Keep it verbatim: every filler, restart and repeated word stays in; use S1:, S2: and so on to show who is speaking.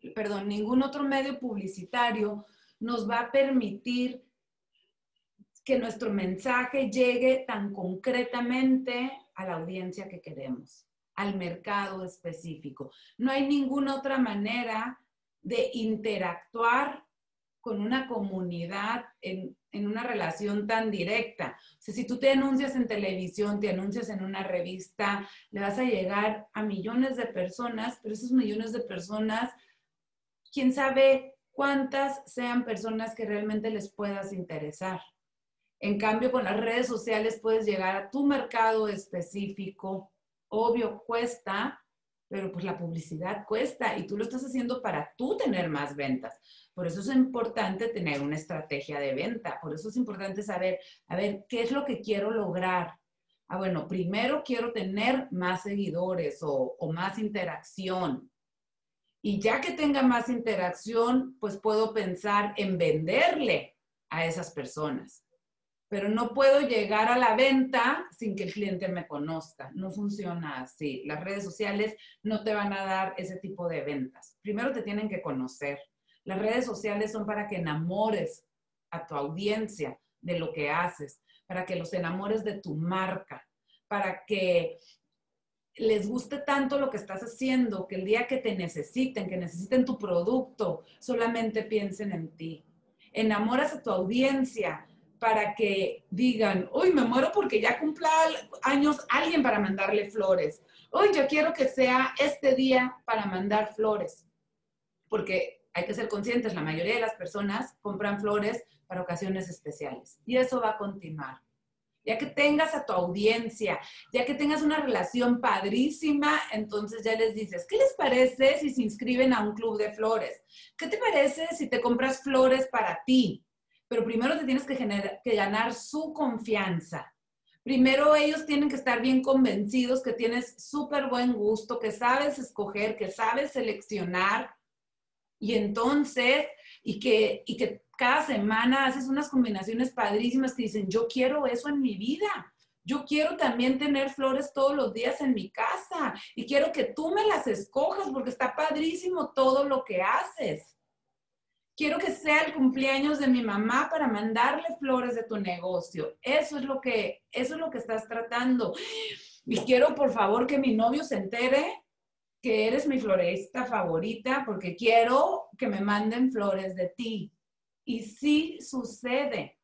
S1: perdón, ningún otro medio publicitario nos va a permitir que nuestro mensaje llegue tan concretamente a la audiencia que queremos, al mercado específico. No hay ninguna otra manera de interactuar con una comunidad en, en una relación tan directa. O sea, si tú te anuncias en televisión, te anuncias en una revista, le vas a llegar a millones de personas, pero esos millones de personas, quién sabe cuántas sean personas que realmente les puedas interesar. En cambio, con las redes sociales puedes llegar a tu mercado específico. Obvio, cuesta, pero pues la publicidad cuesta y tú lo estás haciendo para tú tener más ventas. Por eso es importante tener una estrategia de venta. Por eso es importante saber, a ver, ¿qué es lo que quiero lograr? Ah, bueno, primero quiero tener más seguidores o, o más interacción. Y ya que tenga más interacción, pues puedo pensar en venderle a esas personas. Pero no puedo llegar a la venta sin que el cliente me conozca. No funciona así. Las redes sociales no te van a dar ese tipo de ventas. Primero te tienen que conocer. Las redes sociales son para que enamores a tu audiencia de lo que haces, para que los enamores de tu marca, para que les guste tanto lo que estás haciendo, que el día que te necesiten, que necesiten tu producto, solamente piensen en ti. Enamoras a tu audiencia para que digan, uy, me muero porque ya cumpla años alguien para mandarle flores. Uy, yo quiero que sea este día para mandar flores. Porque hay que ser conscientes, la mayoría de las personas compran flores para ocasiones especiales. Y eso va a continuar. Ya que tengas a tu audiencia, ya que tengas una relación padrísima, entonces ya les dices, ¿qué les parece si se inscriben a un club de flores? ¿Qué te parece si te compras flores para ti? Pero primero te tienes que, generar, que ganar su confianza. Primero ellos tienen que estar bien convencidos que tienes súper buen gusto, que sabes escoger, que sabes seleccionar. Y entonces, y que, y que cada semana haces unas combinaciones padrísimas que dicen, yo quiero eso en mi vida. Yo quiero también tener flores todos los días en mi casa y quiero que tú me las escojas porque está padrísimo todo lo que haces. Quiero que sea el cumpleaños de mi mamá para mandarle flores de tu negocio. Eso es lo que, eso es lo que estás tratando. Y quiero, por favor, que mi novio se entere que eres mi florista favorita porque quiero que me manden flores de ti. Y sí sucede.